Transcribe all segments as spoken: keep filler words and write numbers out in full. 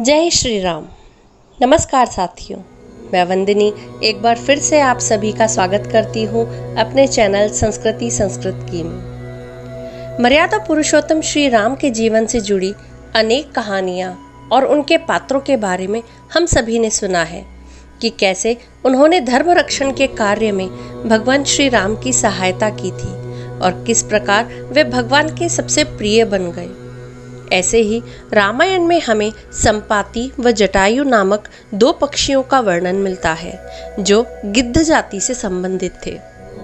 जय श्री राम। नमस्कार साथियों, मैं वंदिनी एक बार फिर से आप सभी का स्वागत करती हूँ अपने चैनल संस्कृति संस्कृत की में। मर्यादा पुरुषोत्तम श्री राम के जीवन से जुड़ी अनेक कहानियाँ और उनके पात्रों के बारे में हम सभी ने सुना है कि कैसे उन्होंने धर्म रक्षण के कार्य में भगवान श्री राम की सहायता की थी और किस प्रकार वे भगवान के सबसे प्रिय बन गए। ऐसे ही रामायण में हमें संपाति व जटायु नामक दो पक्षियों का वर्णन मिलता है जो गिद्ध जाति से संबंधित थे।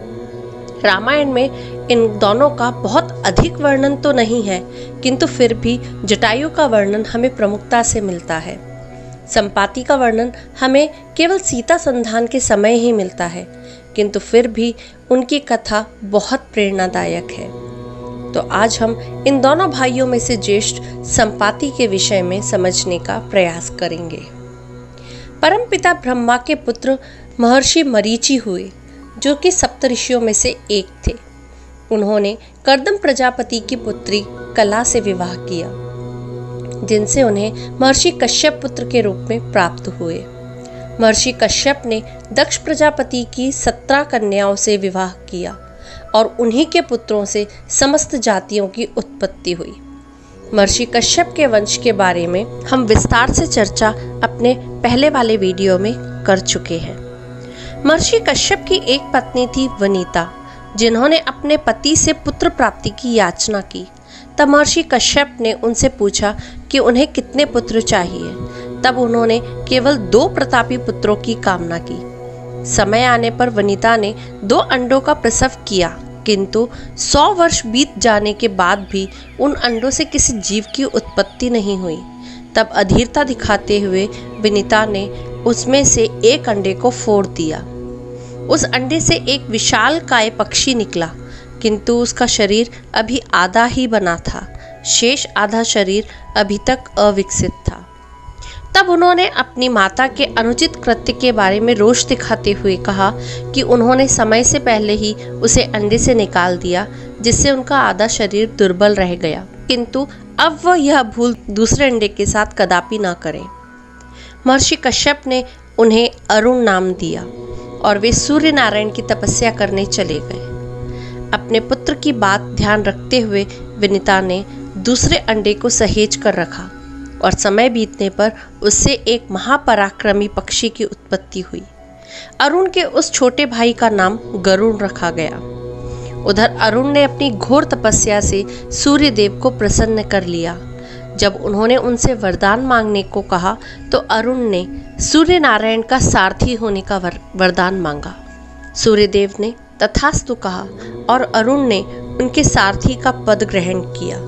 रामायण में इन दोनों का बहुत अधिक वर्णन तो नहीं है, किंतु फिर भी जटायु का वर्णन हमें प्रमुखता से मिलता है। संपाति का वर्णन हमें केवल सीता संधान के समय ही मिलता है, किंतु फिर भी उनकी कथा बहुत प्रेरणादायक है। तो आज हम इन दोनों भाइयों में से ज्येष्ठ संपाति के विषय में समझने का प्रयास करेंगे। परमपिता ब्रह्मा के पुत्र महर्षि मरीचि हुए, जो कि सप्तऋषियों में से एक थे। उन्होंने कर्दम प्रजापति की पुत्री कला से विवाह किया, जिनसे उन्हें महर्षि कश्यप पुत्र के रूप में प्राप्त हुए। महर्षि कश्यप ने दक्ष प्रजापति की सत्रह कन्याओं से विवाह किया और उन्हीं के पुत्रों से समस्त जातियों की उत्पत्ति हुई। महर्षि कश्यप के वंश के बारे में हम विस्तार से चर्चा अपने पहले वाले वीडियो में कर चुके हैं। महर्षि कश्यप की एक पत्नी थी वनिता, जिन्होंने अपने पति से पुत्र प्राप्ति की याचना की। तब महर्षि कश्यप ने उनसे पूछा कि उन्हें कितने पुत्र चाहिए। तब उन्होंने केवल दो प्रतापी पुत्रों की कामना की। समय आने पर वनिता ने दो अंडों का प्रसव किया, किंतु सौ वर्ष बीत जाने के बाद भी उन अंडों से किसी जीव की उत्पत्ति नहीं हुई। तब अधीरता दिखाते हुए वनिता ने उसमें से एक अंडे को फोड़ दिया। उस अंडे से एक विशाल काय पक्षी निकला, किंतु उसका शरीर अभी आधा ही बना था, शेष आधा शरीर अभी तक अविकसित था। तब उन्होंने अपनी माता के अनुचित कृत्य के बारे में रोष दिखाते हुए कहा कि उन्होंने समय से पहले ही उसे अंडे से निकाल दिया, जिससे उनका आधा शरीर दुर्बल रह गया, किंतु अब वह यह भूल दूसरे अंडे के साथ कदापि ना करें। महर्षि कश्यप ने उन्हें अरुण नाम दिया और वे सूर्य नारायण की तपस्या करने चले गए। अपने पुत्र की बात ध्यान रखते हुए वनिता ने दूसरे अंडे को सहेज कर रखा और समय बीतने पर उससे एक महापराक्रमी पक्षी की उत्पत्ति हुई। अरुण के उस छोटे भाई का नाम गरुण रखा गया। उधर अरुण ने अपनी घोर तपस्या से सूर्य देव को प्रसन्न कर लिया। जब उन्होंने उनसे वरदान मांगने को कहा तो अरुण ने सूर्य नारायण का सारथी होने का वर, वरदान मांगा। सूर्यदेव ने तथास्तु कहा और अरुण ने उनके सारथी का पद ग्रहण किया।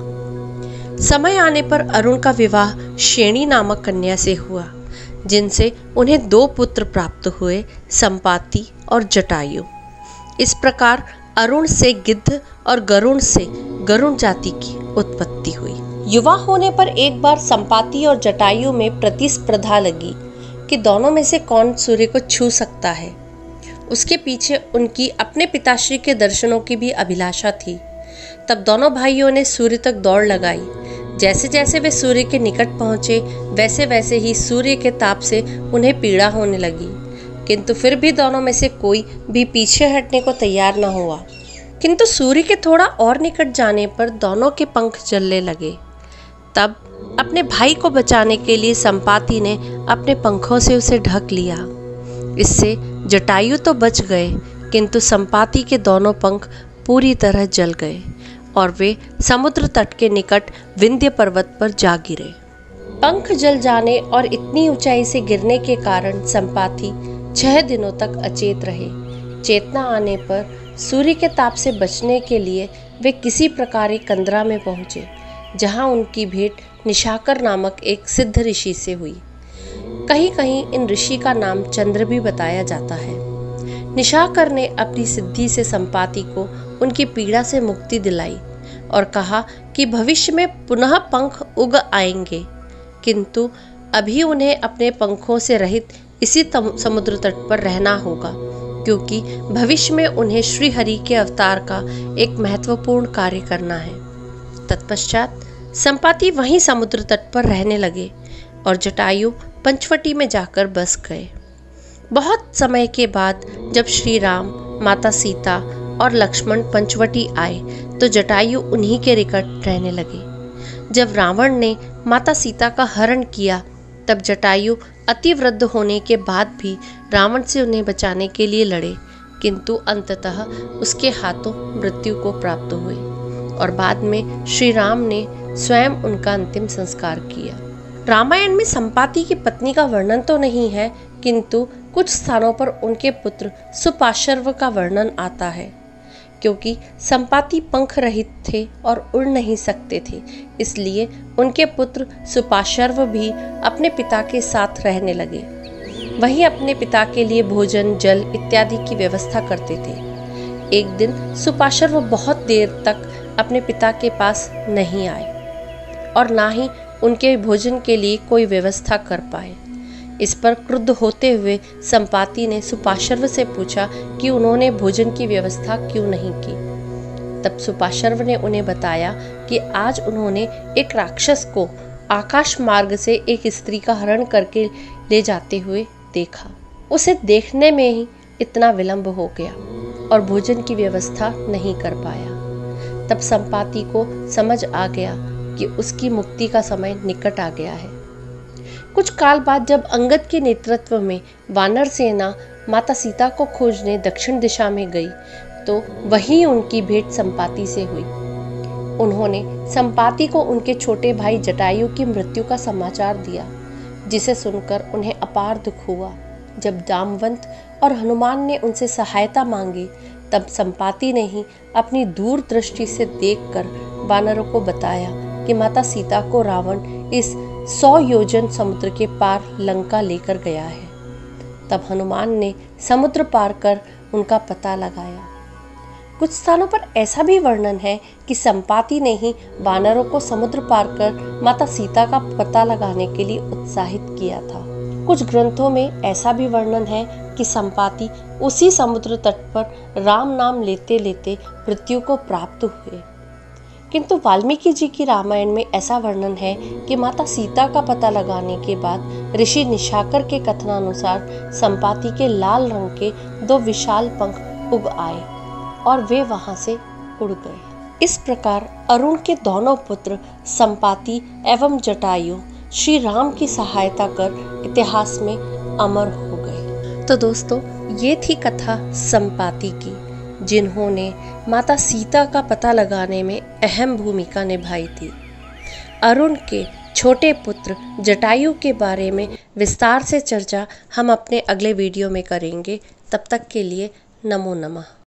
समय आने पर अरुण का विवाह शेणी नामक कन्या से हुआ, जिनसे उन्हें दो पुत्र प्राप्त हुए, संपाति और जटायु। इस प्रकार अरुण से गिद्ध और गरुण से गरुण जाति की उत्पत्ति हुई। युवा होने पर एक बार संपाति और जटायु में प्रतिस्पर्धा लगी कि दोनों में से कौन सूर्य को छू सकता है। उसके पीछे उनकी अपने पिताश्री के दर्शनों की भी अभिलाषा थी। तब दोनों भाइयों ने सूर्य तक दौड़ लगाई। जैसे जैसे वे सूर्य के निकट पहुंचे, वैसे वैसे ही सूर्य के ताप से उन्हें पीड़ा होने लगी, किंतु फिर भी दोनों में से कोई भी पीछे हटने को तैयार न हुआ। किंतु सूर्य के थोड़ा और निकट जाने पर दोनों के पंख जलने लगे। तब अपने भाई को बचाने के लिए संपाति ने अपने पंखों से उसे ढक लिया। इससे जटायु तो बच गए, किंतु संपाति के दोनों पंख पूरी तरह जल गए और वे समुद्र तट के निकट विंध्य पर्वत पर जा गिरे। पंख जल जाने और इतनी ऊंचाई से गिरने के कारण संपाति छह दिनों तक अचेत रहे। चेतना आने पर सूर्य के ताप से बचने के लिए वे किसी प्रकार एक कंदरा में पहुंचे, जहां उनकी भेंट निशाकर नामक एक सिद्ध ऋषि से हुई। कहीं कहीं इन ऋषि का नाम चंद्र भी बताया जाता है। निशाकर ने अपनी सिद्धि से संपाति को उनकी पीड़ा से मुक्ति दिलाई और कहा कि भविष्य में पुनः पंख उग आएंगे, किंतु अभी उन्हें अपने पंखों से रहित इसी समुद्र तट पर रहना होगा, क्योंकि भविष्य में उन्हें श्री हरि के अवतार का एक महत्वपूर्ण कार्य करना है। तत्पश्चात संपाति वहीं समुद्र तट पर रहने लगे। और जटायु पंचवटी में जाकर बस गए। बहुत समय के बाद जब श्री राम, माता सीता और लक्ष्मण पंचवटी आए तो जटायु उन्हीं के निकट रहने लगे। जब रावण ने माता सीता का हरण किया तब जटायु अति वृद्ध होने के बाद भी रावण से उन्हें बचाने के लिए लड़े, किंतु अंततः उसके हाथों मृत्यु को प्राप्त हुए और बाद में श्री राम ने स्वयं उनका अंतिम संस्कार किया। रामायण में संपाति की पत्नी का वर्णन तो नहीं है, किंतु कुछ स्थानों पर उनके पुत्र सुपार्श्व का वर्णन आता है। क्योंकि संपाति पंख रहित थे और उड़ नहीं सकते थे, इसलिए उनके पुत्र सुपार्श्व भी अपने पिता के साथ रहने लगे। वही अपने पिता के लिए भोजन, जल इत्यादि की व्यवस्था करते थे। एक दिन सुपार्श्व बहुत देर तक अपने पिता के पास नहीं आए और ना ही उनके भोजन के लिए कोई व्यवस्था कर पाए। इस पर क्रुद्ध होते हुए संपाति ने सुपार्श्व से पूछा कि उन्होंने भोजन की व्यवस्था क्यों नहीं की। तब सुपार्श्व ने उन्हें बताया कि आज उन्होंने एक राक्षस को आकाश मार्ग से एक स्त्री का हरण करके ले जाते हुए देखा। उसे देखने में ही इतना विलंब हो गया और भोजन की व्यवस्था नहीं कर पाया। तब संपाति को समझ आ गया कि उसकी मुक्ति का समय निकट आ गया है। कुछ काल बाद जब अंगद के नेतृत्व में वानर सेना माता सीता को खोजने दक्षिण दिशा में गई तो वहीं उनकी भेंट संपाति से हुई। उन्होंने संपाति को उनके छोटे भाई जटायु की मृत्यु का समाचार दिया, जिसे सुनकर उन्हें अपार दुख हुआ। जब जामवंत और हनुमान ने उनसे सहायता मांगी तब संपाति ने ही अपनी दूर दृष्टि से देखकर वानरों को बताया कि माता सीता को रावण इस सौ योजन समुद्र के पार लंका लेकर गया है। तब हनुमान ने समुद्र पार कर उनका पता लगाया। कुछ स्थानों पर ऐसा भी वर्णन है कि संपाति ने ही वानरों को समुद्र पार कर माता सीता का पता लगाने के लिए उत्साहित किया था। कुछ ग्रंथों में ऐसा भी वर्णन है कि संपाति उसी समुद्र तट पर राम नाम लेते लेते मृत्यु को प्राप्त हुए। किंतु वाल्मीकि जी की रामायण में ऐसा वर्णन है कि माता सीता का पता लगाने के बाद ऋषि निशाकर के कथनानुसार संपाति के लाल रंग के दो विशाल पंख उग आए और वे वहां से उड़ गए। इस प्रकार अरुण के दोनों पुत्र संपाति एवं जटायु श्री राम की सहायता कर इतिहास में अमर हो गए। तो दोस्तों, ये थी कथा संपाति की, जिन्होंने माता सीता का पता लगाने में अहम भूमिका निभाई थी। अरुण के छोटे पुत्र जटायु के बारे में विस्तार से चर्चा हम अपने अगले वीडियो में करेंगे। तब तक के लिए नमो नमः।